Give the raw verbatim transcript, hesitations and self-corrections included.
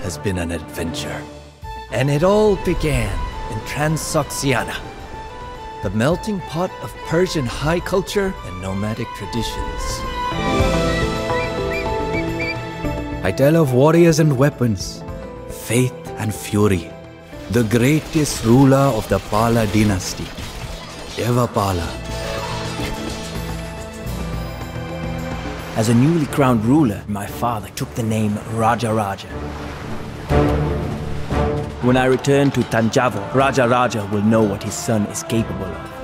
has been an adventure. And it all began in Transoxiana, the melting pot of Persian high culture and nomadic traditions. I tell of warriors and weapons, faith and fury, the greatest ruler of the Pala dynasty, Pala. As a newly crowned ruler, my father took the name Raja Raja. When I return to Tanjavur, Raja Raja will know what his son is capable of.